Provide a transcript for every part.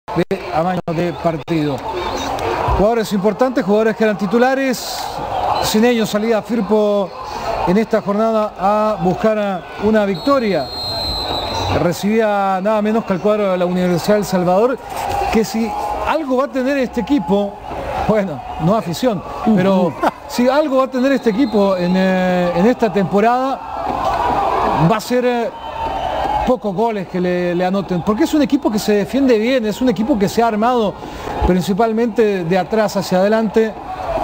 de amaño de partido. Jugadores importantes, jugadores que eran titulares. Sin ellos salía Firpo en esta jornada a buscar una victoria. Recibía nada menos que el cuadro de la Universidad del Salvador, que si algo va a tener este equipo, bueno, no afición, pero si algo va a tener este equipo en esta temporada, va a ser pocos goles que le anoten, porque es un equipo que se defiende bien, es un equipo que se ha armado principalmente de atrás hacia adelante.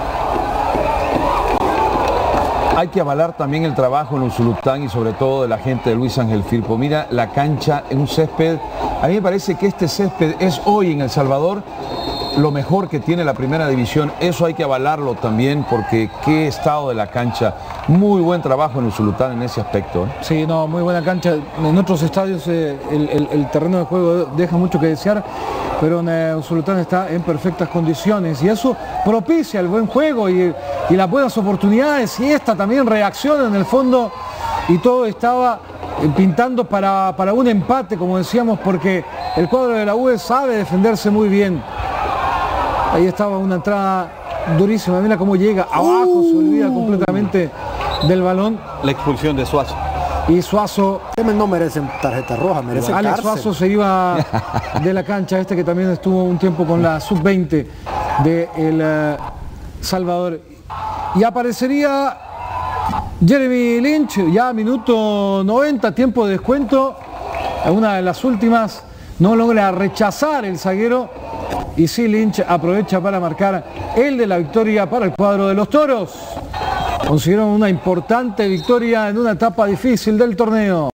Hay que avalar también el trabajo en Usulután y sobre todo de la gente de Luis Ángel Firpo. Mira la cancha en un césped. A mí me parece que este césped es hoy en El Salvador lo mejor que tiene la primera división. Eso hay que avalarlo también, porque qué estado de la cancha. Muy buen trabajo en Usulután en ese aspecto. Sí, no, muy buena cancha. En otros estadios el terreno de juego deja mucho que desear, pero en Usulután está en perfectas condiciones y eso propicia el buen juego y las buenas oportunidades, y esta también reacciona en el fondo, y todo estaba pintando para un empate, como decíamos, porque el cuadro de la UE sabe defenderse muy bien. Ahí estaba una entrada durísima, mira cómo llega abajo, se olvida completamente del balón. La expulsión de Suazo. Y Suazo... No merecen tarjeta roja, merecen Alex cárcel. Suazo se iba de la cancha, que también estuvo un tiempo con la sub-20 de El Salvador. Y aparecería Jeremy Lynch, ya minuto 90, tiempo de descuento. Una de las últimas, no logra rechazar el zaguero. Y sí, Lynch aprovecha para marcar el de la victoria para el cuadro de los Toros. Consiguieron una importante victoria en una etapa difícil del torneo.